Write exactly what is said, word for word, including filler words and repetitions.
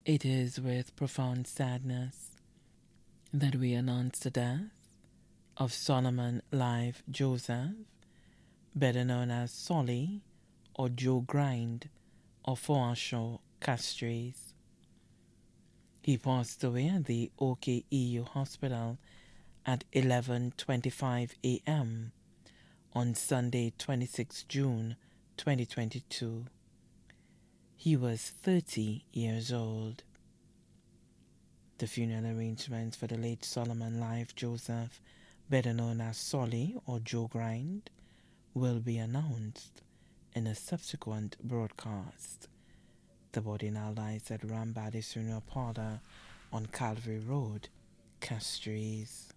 It is with profound sadness that we announce the death of Solomon Live Joseph, better known as Solly or Joe Grind of Forashaw Castries. He passed away at the O K E U hospital at eleven twenty-five a m on Sunday, the twenty-sixth of June, twenty twenty-two. He was thirty years old. The funeral arrangements for the late Solomon Live Joseph, better known as Solly or Joe Grind, will be announced in a subsequent broadcast. The body now lies at Rambadi Funeral Parlor on Calvary Road, Castries.